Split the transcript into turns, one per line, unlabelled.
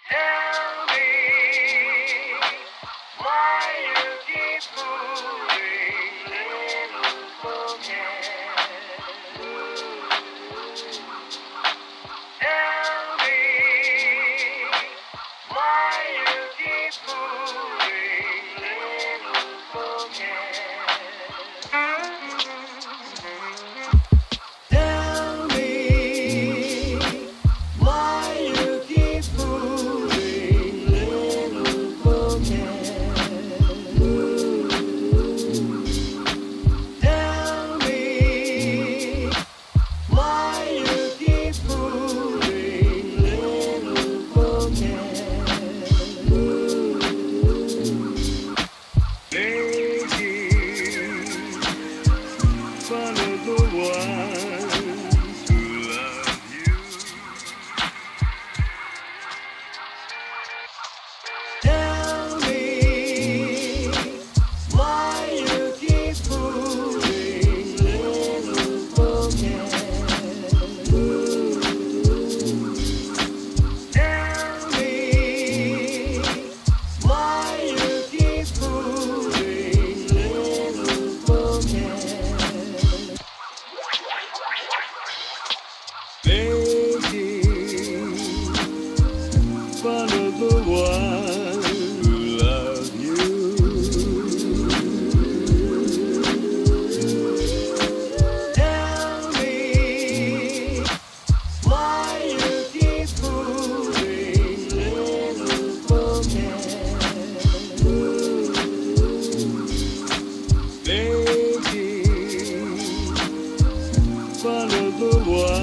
Tell me why you keep moving, little forget. Tell me why you keep moving, little forget. Tell me why you keep moving, little forget. Tell me why you keep moving, little forget. Baby, follow the ones who love you. Tell me why you keep moving, little forget. Tell me why you keep moving, little forget. Baby, follow the one who love you. Tell me why you keep moving, little forget. Baby, follow the one